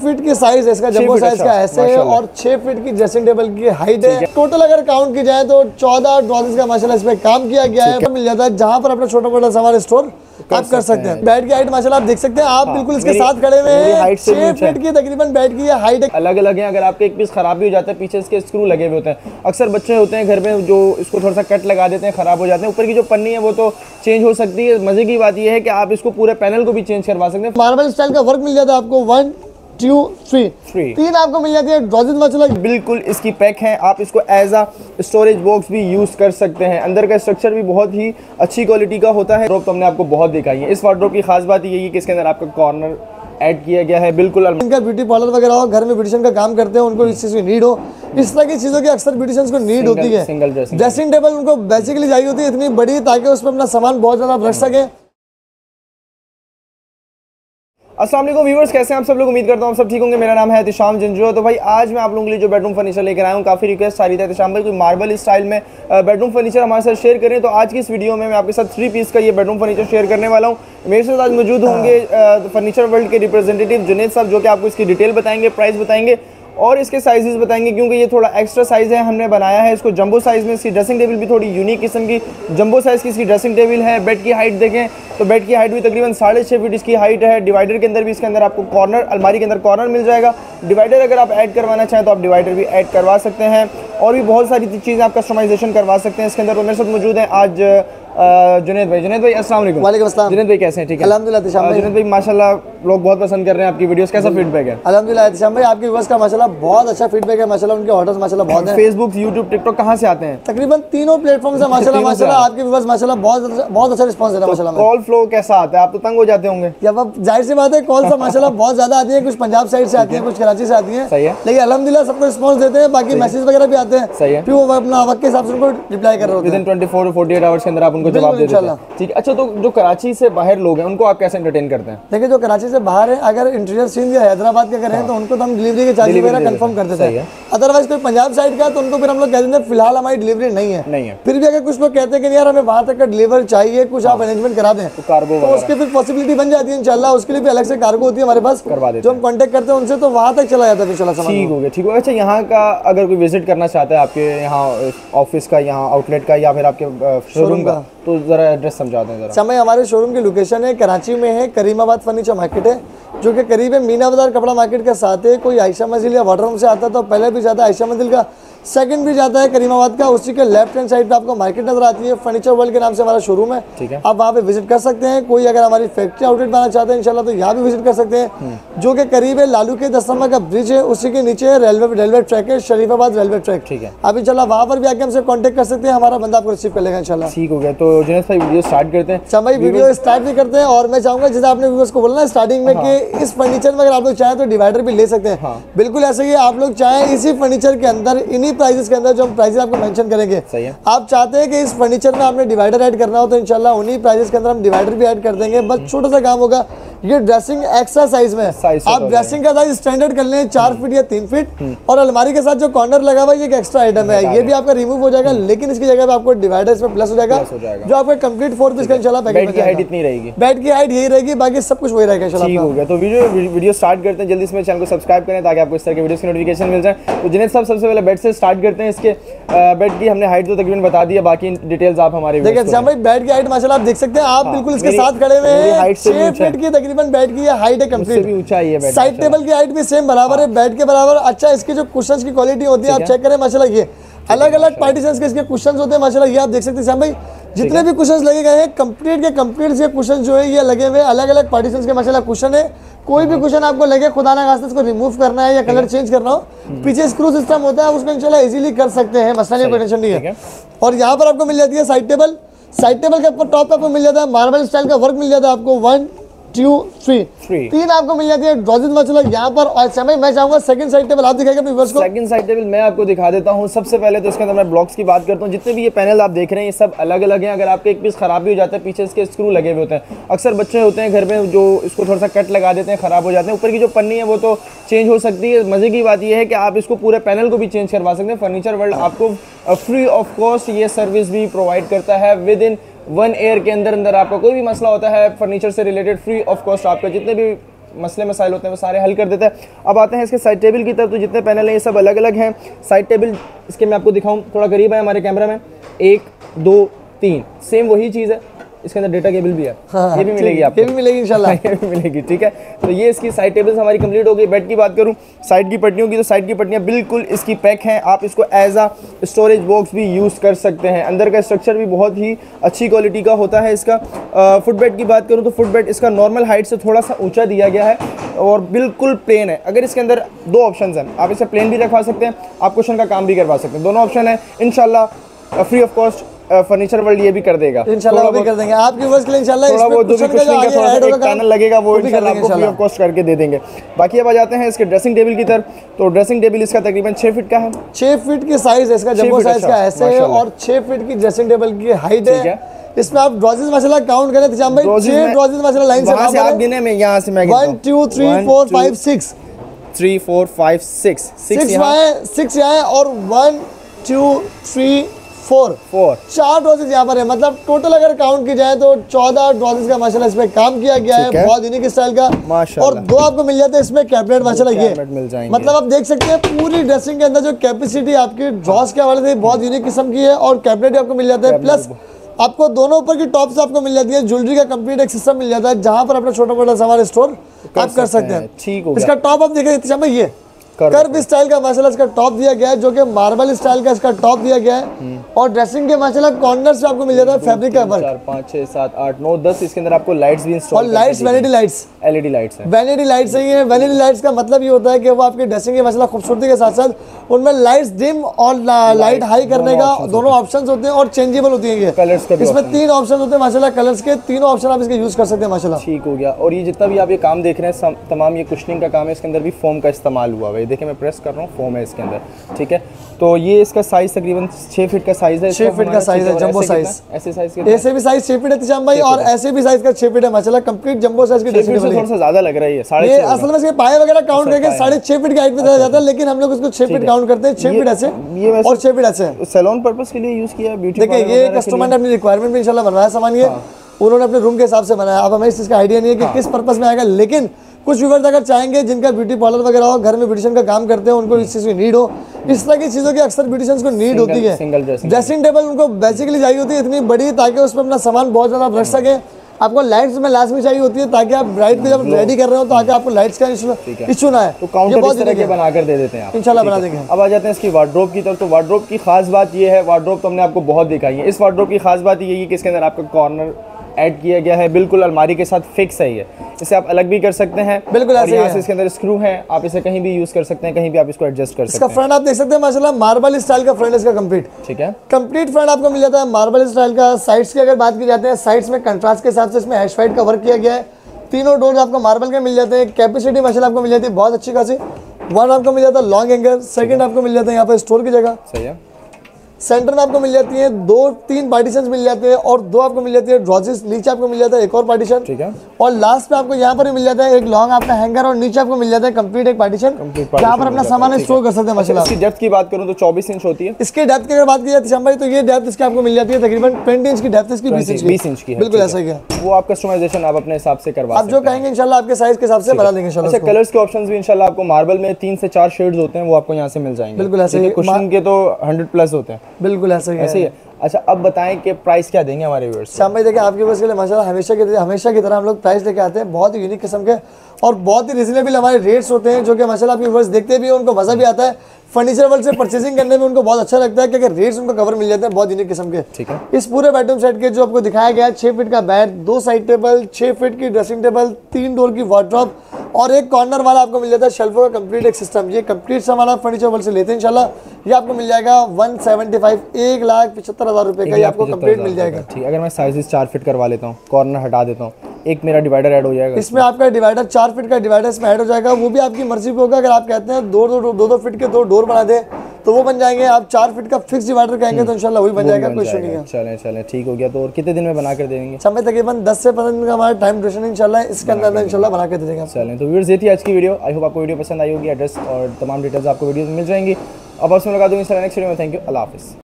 Feet की size है इसका, जंबो साइज का ऐसे है, और 6 फीट की ड्रेसिंग टेबल की हाइट है। टोटल अगर काउंट की जाए तो 14 ड्रॉर्स का माशाल्लाह इसमें काम किया गया है। मिल जाता है जहाँ पर अपना छोटा मोटा सामान स्टोर आप कर सकते हैं। बेड की हाइट माशाल्लाह आप देख सकते हैं, आप बिल्कुल इसके साथ खड़े हुए हैं। 6 फीट की तकरीबन बेड की हाइट अलग अलग है। अगर आपके एक पीस खराब भी हो जाता है, पीछे इसके स्क्रू लगे हुए होते हैं। अक्सर बच्चे होते हैं घर में जो इसको थोड़ा सा कट लगा देते हैं, खराब हो जाते हैं। ऊपर की जो पन्नी है वो तो चेंज हो सकती है। मजे की बात यह है कि आप इसको पूरे पैनल को भी चेंज करवा सकते हैं। मार्बल स्टाइल का वर्क मिल जाता है आपको 1 2 3 3 आपको मिल जाती है ड्रॉजेस माशाल्लाह बिल्कुल इसकी पैक है। आप इसको एज अ स्टोरेज बॉक्स भी यूज कर सकते हैं। अंदर का स्ट्रक्चर भी बहुत ही अच्छी क्वालिटी का होता है। वार्डरोब तो हमने आपको बहुत दिखाई है। इस वार्डरोब की खास बात यही है कि इसके अंदर आपका कॉर्नर ऐड किया गया है। बिल्कुल इनका ब्यूटी पार्लर वगैरह हो, घर में ब्यूटिशियन का काम करते हैं, उनको इस चीज़ की नीड हो, इस तरह की चीज़ों की अक्सर ब्यूटिशियंस को नीड होती है। सिंगल ड्रेसिंग टेबल उनको बेसिकली चाहिए होती है इतनी बड़ी, ताकि उस पर अपना सामान बहुत ज़्यादा रख सके। अस्सलाम वालेकुम व्यूअर्स, कैसे हैं आप सब लोग? उम्मीद करता हूँ आप सब ठीक होंगे। मेरा नाम है एहतिशाम जंजू। तो भाई आज मैं आप लोगों के लिए जो बेडरूम फर्नीचर लेकर आया हूँ, काफ़ी रिक्वेस्ट आ रही थी एहतिशाम भाई कोई मार्बल स्टाइल में बेडरूम फर्नीचर हमारे साथ शेयर करें। तो आज की इस वीडियो में मैं आपके साथ 3 पीस का ये बेडरूम फर्नीचर शेयर करने वाला हूँ। मेरे साथ आज मौजूद होंगे फर्नीचर वर्ल्ड के रिप्रेजेंटेटिव जुनेद साहब, जो कि आपको इसकी डिटेल बताएंगे, प्राइस बताएंगे और इसके साइजेस बताएंगे, क्योंकि ये थोड़ा एक्स्ट्रा साइज़ है। हमने बनाया है इसको जंबो साइज़ में। इसकी ड्रेसिंग टेबल भी थोड़ी यूनिक किस्म की जंबो साइज़ की इसकी ड्रेसिंग टेबल है। बेड की हाइट देखें तो बेड की हाइट भी तकरीबन 6.5 फीट इसकी हाइट है। डिवाइडर के अंदर भी इसके अंदर आपको कॉर्नर, अलमारी के अंदर कॉर्नर मिल जाएगा। डिवाइडर अगर आप ऐड करवाना चाहें तो आप डिवाइडर भी ऐड करवा सकते हैं, और भी बहुत सारी चीज़ें आप कस्टमाइजेशन करवा सकते हैं इसके अंदर। तो मेरे साथ मौजूद हैं आज जुनेद भाई। जुनेद भाई अस्सलाम वालेकुम। वालेकुम अस्सलाम। जुनेद भाई कैसे हैं? ठीक है अल्हम्दुलिल्लाह। जुनेद भाई माशाल्लाह लोग बहुत पसंद कर रहे हैं आपकी वीडियोस, कैसा फीडबैक है? अल्हम्दुलिल्लाह एहतिशाम भाई, आपके व्यूअर्स का माशाल्लाह बहुत अच्छा फीडबैक है माशाल्लाह। उनके ऑर्डर्स माशाल्लाह बहुत हैं। फेसबुक, यूट्यूब, टिकटॉक कहाँ से आते हैं? तकरीबन तीनों प्लेटफॉर्म से माशाल्लाह माशाल्लाह आपके व्यूअर्स माशाल्लाह बहुत अच्छा रिस्पांस दे रहा है माशाल्लाह। कॉल फ्लो कैसा आता है? आप तो तंग हो जाते होंगे। या अब जाहिर सी बात है, कॉल से माशाल्लाह बहुत ज्यादा आती है। कुछ पंजाब साइड से आती है, कुछ कराची से आती है। सही है। लेकिन अल्हम्दुलिल्लाह सबको रिस्पांस देते हैं। बाकी मैसेज वगैरह भी आते हैं। सही है। फिर वो अपना वक्त के हिसाब से उनको रिप्लाई कर रहे होते हैं। विदिन 24 48 आवर्स के अंदर आप उनको जवाब दे देते हैं। ठीक है। अच्छा, तो जो कराची से बाहर लोग हैं उनको आप कैसे एंटरटेन करते हैं? देखिए, जो कराची से बाहर है, अगर इंटीरियर सीन या हैदराबाद के अगर हैं तो उनको तो हम डिलीवरी के चार्जेस वगैरह कंफर्म कर देते हैं। अदरवाइज कोई पंजाब साइड का तो उनको फिर हम लोग कह देते हैं फिलहाल हमारी डिलीवरी नहीं है। फिर भी अगर कुछ लोग कहते हैं कि यार हमें वहाँ तक का डिलीवर चाहिए, कुछ आप अरेंजमेंट करा दें तो कार्गो, तो उसकी फिर पॉसिबिलिटी बन जाती है इंशाल्लाह। उसके लिए भी अलग से कार्गो होती है हमारे पास, जो हम कॉन्टेक्ट करते हैं उनसे, तो वहाँ तक चला जाता है इंशाल्लाह सामान। ठीक हो गया, ठीक हो गया। अच्छा, यहाँ का अगर कोई विजिट करना चाहता है आपके यहाँ ऑफिस का, यहाँ आउटलेट का, या फिर आपके शोरूम का, तो जरा एड्रेस समझा दें जरा। समय हमारे शोरूम की लोकेशन है कराची में है, करीमाबाद फर्नीचर मार्केट है, जो कि करीब है मीना बाजार कपड़ा मार्केट के साथ है। कोई आयशा मंजिल या वाटर रूम से आता तो पहले भी जाता है आयशा मंजिल का, सेकंड भी जाता है करीमाबाद का। उसी के लेफ्ट हैंड साइड पे आपको मार्केट नजर आती है। फर्नीचर वर्ल्ड के नाम से हमारा शोरूम है। ठीक है। आप वहाँ पे विजिट कर सकते हैं। कोई अगर हमारी फैक्ट्री आउटलेट बनाना चाहते हैं इंशाल्लाह तो यहाँ भी विजिट कर सकते हैं, जो कि करीब है लालू के 10 नंबर का ब्रिज है, उसी के नीचे रेलवे ट्रैक है, शरीफाबाद रेलवे ट्रैक। ठीक है। आप इंशाल्लाह वहाँ पर भी आके हमसे कॉन्टेक्ट कर सकते हैं, हमारा बंदा आपको रिसीव कर लेगा इंशाल्लाह। ठीक हो गया। तो जुनेद भाई वीडियो स्टार्ट करते हैं। समय वीडियो स्टार्ट भी करते हैं, और मैं चाहूंगा जैसे आपने व्यूअर्स को बोला ना स्टार्टिंग में कि इस फर्नीचर में अगर आप लोग चाहें तो डिवाइडर भी ले सकते हैं। बिल्कुल ऐसे ही आप लोग चाहें इसी फर्नीचर के अंदर, इन्हीं प्राइसेस के अंदर, जो प्राइसेस आपको मेंशन करेंगे। सही है। आप चाहते हैं कि इस फर्नीचर में आपने डिवाइडर ऐड करना हो तो इंशाल्लाह उन्हीं प्राइसेस के अंदर हम डिवाइडर भी ऐड कर देंगे। बस छोटा सा काम होगा, ये ड्रेसिंग एक्स्ट्रा साइज में आप ड्रेसिंग का साइज स्टैंडर्ड कर लें 4 फीट या 3 फीट, और अलमारी के साथ जो कॉर्नर लगा हुआ है ये एक एक्स्ट्रा आइटम है, ये भी आपका रिमूव हो जाएगा। लेकिन इसकी जगह पे आपको डिवाइडर इसमें प्लस हो जाएगा, जो आपका कंप्लीट 4 पीस का इंशाल्लाह पैकेज बेड की हाइट इतनी रहेगी। बेड की हाइट यही रहेगी, बाकी सब कुछ वही रहेगा इंशाल्लाह। ठीक हो गया। तो वीडियो स्टार्ट करते हैं। जल्दी से मेरे चैनल को सब्सक्राइब करें ताकि आपको इस तरह के वीडियोस की नोटिफिकेशन मिल जाए। तो जुनेद साहब सबसे पहले बेड से स्टार्ट करते हैं। इसके बेड की हमने हाइट तो तकरीबन बता दी है, बाकी डिटेल्स आप हमारे देखिए भाई, बेड की हाइट माशाल्लाह आप देख सकते हैं, आप बिल्कुल इसके साथ खड़े हुए हैं। 6 फीट की तकरीबन बेड की हाइट है कंप्लीट। साइड टेबल की हाइट भी सेम बराबर है बेड के बराबर। अच्छा, इसकी जो कुशन्स की क्वालिटी होती है आप चेक करें माशाल्लाह, ये अलग अलग पार्टीशंस के इसके कुशन्स होते हैं माशाल्लाह। ये आप देख सकते हैं श्याम भाई, जितने भी कुशन्स लगे गए हैं कंप्लीट के कंप्लीट ये कुशन्स जो है ये लगे हुए अलग अलग पार्टीशंस के माशाल्लाह कुशन है। कोई भी कुशन आपको लगे, खुदा ना खास्ता इसको रिमूव करना है या कलर चेंज करना हो, पीछे स्क्रू सिस्टम होता है, उसको इंशाल्लाह इजीली कर सकते हैं, मसला नहीं, कोई टेंशन नहीं है। और यहाँ पर आपको मिल जाती है साइड टेबल। साइड टेबल के ऊपर टॉप पे आपको मिल जाता है मार्बल स्टाइल का वर्क मिल जाता है आपको 1 2 3 आपको मिल जाती है ड्रॉजेस माशाल्लाह यहाँ पर। और समय मैं चाहूंगा सेकंड साइड टेबल आप दिखाएगा अपने व्यूअर्स को। सेकंड साइड टेबल मैं आपको दिखा देता हूँ। सबसे पहले तो इसके अंदर मैं ब्लॉक्स की बात करता हूँ। जितने भी ये पैनल आप देख रहे हैं ये सब अलग अलग हैं। अगर आपके एक पीस खराब भी हो जाता है, पीछे इसके स्क्रू लगे हुए होते हैं। अक्सर बच्चे होते हैं घर में जो इसको थोड़ा सा कट लगा देते हैं, खराब हो जाते हैं। ऊपर की जो पन्नी है वो तो चेंज हो सकती है। मजे की बात यह है कि आप इसको पूरे पैनल को भी चेंज करवा सकते हैं। फर्नीचर वर्ल्ड आपको फ्री ऑफ कॉस्ट ये सर्विस भी प्रोवाइड करता है। विद इन 1 ईयर के अंदर आपका कोई भी मसला होता है फर्नीचर से रिलेटेड, फ्री ऑफ कॉस्ट आपका जितने भी मसले मसाइल होते हैं वो सारे हल कर देता है। अब आते हैं इसके साइड टेबल की तरफ। तो जितने पैनल हैं ये सब अलग अलग हैं। साइड टेबल इसके मैं आपको दिखाऊँ, थोड़ा करीब है हमारे कैमरा में, 1 2 3 सेम वही चीज़ है। इसके अंदर डेटा केबल भी है, हाँ, ये भी मिलेगी आपको, ये भी मिलेगी इंशाल्लाह। ये भी मिलेगी, ठीक है। तो ये इसकी साइड टेबल्स हमारी कंप्लीट हो गई। बेड की बात करूँ, साइड की पट्टियों की, तो साइड की पट्टियाँ बिल्कुल इसकी पैक हैं। आप इसको एज आ स्टोरेज बॉक्स भी यूज़ कर सकते हैं। अंदर का स्ट्रक्चर भी बहुत ही अच्छी क्वालिटी का होता है इसका। फुट बेड की बात करूँ तो फुट बेड इसका नॉर्मल हाइट से थोड़ा सा ऊँचा दिया गया है और बिल्कुल प्लेन है। अगर इसके अंदर 2 ऑप्शन हैं, आप इसे प्लेन भी रखवा सकते हैं, आप कुशन का काम भी करवा सकते हैं, दोनों ऑप्शन है। इंशाल्लाह free of cost furniture world ये भी कर देगा, इंशाल्लाह वो भी कर देंगे आपके व्यूअर्स के लिए इंशाल्लाह। थोड़ा बहुत जो भी कुशनिंग का थोड़ा सा एक पैनल लगेगा वो भी इंशाल्लाह आपको फ्री ऑफ कॉस्ट करके दे देंगे। बाकी अब आ जाते हैं इसके ड्रेसिंग टेबल की तरफ। तो ड्रेसिंग टेबल इसका तकरीबन 6 फीट का है, 6 फीट की साइज है इसका, जंबो साइज का ऐसे है, और 6 फीट की ड्रेसिंग टेबल की हाइट है। इसमें आप ड्रॉजेस माशाल्लाह काउंट करें तिशाम भाई, 6 ड्रॉजेस माशाल्लाह लाइन से आप गिने, मैं यहां से मैं 1 2 3 4 5 6 3 4 5 6 6 यहाँ है और 1 2 3 4 4 ड्रॉजेस यहाँ पर है। मतलब टोटल अगर काउंट की जाए तो 14 ड्रॉजेस का माशाल्लाह इसमें काम किया गया है, बहुत यूनिक स्टाइल का। और 2 आपको मिल जाते हैं इसमें कैबिनेट माशाल्लाह, ये मिल जाएंगे। मतलब आप देख सकते हैं पूरी ड्रेसिंग के अंदर जो कैपेसिटी आपकी ड्रॉज के हवाले से बहुत यूनिक किस्म की है। और कैबिनेट आपको मिल जाता है, प्लस आपको दोनों ऊपर की टॉप से आपको मिल जाती है ज्वेलरी का कंप्लीट एक सिस्टम मिल जाता है, जहां पर अपना छोटा मोटा सामान स्टोर आप कर सकते हैं। ठीक हो गया। इसका टॉप आप देखें ये कर्व स्टाइल का माशाल्लाह इसका टॉप दिया गया है, जो कि मार्बल स्टाइल का इसका टॉप दिया गया है। और ड्रेसिंग के माशाल्लाह कॉर्नर से आपको मिल जाता है फैब्रिक का वर्क। 4 5 6 7 8 9 10 इसके अंदर आपको लाइट्स भी इंस्टॉल, और lights vanity lights, LED lights हैं। वैनिटी लाइट्स है। वैनिटी लाइट्स का मतलब ये होता है कि वो आपकी ड्रेसिंग की माशाल्लाह खूबसूरती के साथ साथ उनमें लाइट्स डिम और लाइट हाई करने का दोनों ऑप्शंस होते हैं और चेंजेबल होती है। ये कलर्स का इसमें 3 ऑप्शन होते हैं माशाल्लाह, कलर्स के तीनों ऑप्शन आप इसके यूज कर सकते हैं माशाल्लाह। ठीक हो गया। और ये जितना भी आप ये काम देख रहे हैं तमाम ये कुशनिंग का काम है, इसके अंदर भी फोम का इस्तेमाल हुआ है। देखिए मैं प्रेस कर रहा हूँ, फोम है इसके अंदर, ठीक है। तो ये इसका साइज तकरीबन 6 फीट का साइज है, 6 फीट का साइज है, जंबो साइज। ऐसे साइज के, ऐसे भी साइज 6 फीट है तिशाम भाई, और ऐसे भी साइज का 6 फीट है माशाल्लाह, कंप्लीट जंबो साइज की ड्रेसिंग टेबल है। थोड़ा सा ज्यादा लग रहा है ये, 6.5 ये असल में इसके पाए वगैरह काउंट करके 6.5 फीट की हाइट पे दिया जाता है, लेकिन हम लोग इसको 6 फीट काउंट करते हैं। 6 फीट ऐसे और 6 फीट ऐसे सैलून पर्पस के लिए यूज किया है। ब्यूटी देखिए ये कस्टमर ने अपनी रिक्वायरमेंट में इंशाल्लाह बनवाया सामान, ये उन्होंने अपने रूम के हिसाब से बनाया। अब हमें इस चीज़ का आइडिया नहीं है कि किस पर्पस में आएगा, लेकिन कुछ व्यूअर्स अगर चाहेंगे जिनका ब्यूटी पार्लर वगैरह हो, घर में ब्यूटिशियन का काम करते हैं, उनको इस चीज़ की नीड हो, इस तरह की चीज़ों की अक्सर ब्यूटिशियंस को नीड होती है। ड्रेसिंग टेबल उनको बेसिकली चाहिए होती है इतनी बड़ी, ताकि उस पर अपना सामान बहुत ज़्यादा रख सकें। आपको लाइट्स में लास्ट में चाहिए होती है, ताकि आप ब्राइड को जब रेडी कर रहे हो तो आगे आपको लाइट्स का इशू ना है। तो काउंटर इस तरह के बनाकर दे देते हैं आप, इंशाल्लाह बना देंगे। अब आ जाते हैं इसकी वार्डरोब की तरफ। तो वार्डरोब की खास बात ये है, वार्डरोब तो हमने आपको बहुत दिखाई है। इस वार्डरोब की खास बात ये है कि इसके अंदर आपका कॉर्नर ऐड किया गया है, बिल्कुल अलमारी के साथ फिक्स है ये। इसे आप अलग भी कर सकते हैं, बिल्कुल ऐसे यहाँ से इसके अंदर स्क्रू है, आप इसे कहीं भी यूज कर सकते हैं, कहीं भी आप इसको एडजस्ट कर सकते हैं। इसका फ्रंट आप देख सकते हैं माशाल्लाह, मार्बल स्टाइल का फ्रंट इसका कंप्लीट, ठीक है। कंप्लीट फ्रंट आपको मिल जाता है मार्बल स्टाइल का। साइड्स की अगर बात की जाती है, साइड्स में कंट्रास्ट के हिसाब से इसमें हैश वाइट का वर्क किया गया है। तीनों डोर्स आपको मार्बल के मिल जाते हैं। कैपेसिटी माशाल्लाह आपको मिल जाती है बहुत अच्छी खासी। 1 आपको मिल जाता है लॉन्ग एंगल, सेकंड आपको मिल जाता है यहाँ पर स्टोर की जगह, सही है। सेंटर में आपको मिल जाती है 2-3 पार्टीशन मिल जाते हैं, और 2 आपको मिल जाती है ड्रॉजेस, नीचे आपको मिल जाता है एक और पार्टीशन, ठीक है। और लास्ट में आपको यहाँ पर भी मिल जाता है एक लॉन्ग आपका हैंगर, और नीचे आपको मिल जाता है कंप्लीट एक पार्टीशन, जहाँ पर अपना सामान स्टोर कर सकते हैं माशाल्लाह। इसकी डेप्थ की बात करूँ तो 24 इंच होती है। इसकी डेप्थ की अगर बात की जाती है भाई, तो ये डेप्थ इसकी आपको मिल जाती है तकरीबन 20 इंच की डेप्थ, इसकी 20 इंच की, बिल्कुल ऐसा ही है। वो आप कस्टमाइजेशन आप अपने हिसाब से करवा आप जो कहेंगे इंशाल्लाह आपके साइज के हिसाब से बना देंगे इंशाल्लाह। अच्छा, कलर्स के ऑप्शंस भी इंशाल्लाह आपको मार्बल में 3 से 4 शेड्स होते हैं, वो आपको यहाँ से मिल जाएंगे, बिल्कुल ऐसे ही। कुशन के तो 100+ होते हैं, बिल्कुल ऐसा ही है। अच्छा, अब बताएं कि प्राइस क्या देंगे हमारे व्यूअर्स? श्याम भाई देखिए आपके पास के लिए माशाल्लाह हमेशा की तरह हम लोग प्राइस लेके आते हैं, बहुत ही यूनिक किस्म के और बहुत ही रिजनेबल हमारे रेट्स होते हैं, जो कि माशाल्लाह आपके व्यूअर्स देखते भी हैं, उनको मजा भी आता है। फर्नीचर वर्ल्ड से परचेसिंग करने में उनको बहुत अच्छा लगता है, क्योंकि रेट्स उनको कवर मिल जाते हैं बहुत यूनिक किस्म के। ठीक है। इस पूरे बेडरूम सेट के जो आपको दिखाया गया है, 6 फीट का बेड, 2 साइड टेबल, 6 फीट की ड्रेसिंग टेबल, 3 डोर की वार्डरोब और एक कॉर्नर वाला आपको मिल जाता है शेल्फों का कंप्लीट एक सिस्टम। ये कंप्लीट सामान आप फर्नीचर वर्ल्ड से लेते हैं इंशाल्लाह, ये आपको मिल जाएगा 175 1,75,000 रुपए का, ये आपको कंप्लीट मिल जाएगा। ठीक, अगर मैं साइजेस 4 फीट करवा लेता हूँ, कॉर्नर हटा देता हूँ, एक मेरा डिवाइडर ऐड हो जाएगा इसमें, आपका डिवाइडर 4 फीट का डिवाइडर इसमें ऐड हो जाएगा, वो भी आपकी मर्जी पे होगा। अगर आप कहते हैं 2 फीट के 2 डोर बना दे तो वो बन जाएंगे, आप 4 फीट का फिक्स डिवाइडर कहेंगे तो इंशाल्लाह वही बन जाएगा, कोई इशू नहीं है। चलें ठीक हो गया। तो और कितने दिन में बना कर देंगे? समय तकरीबन 10 से 15 दिन का हमारा टाइम ड्यूरेशन इंशाल्लाह, इसके अंदर इंशाल्लाह बना के दे देंगे। चलें, तो व्यूअर्स ये थी आज की वीडियो। आई होप आपको वीडियो पसंद आई होगी। एड्रेस और तमाम डिटेल्स आपको वीडियो में मिल जाएंगी। अब आपसे मुलाकात होगी इंशाल्लाह नेक्स्ट वीडियो में। थैंक यू, अल्लाह हाफिज़।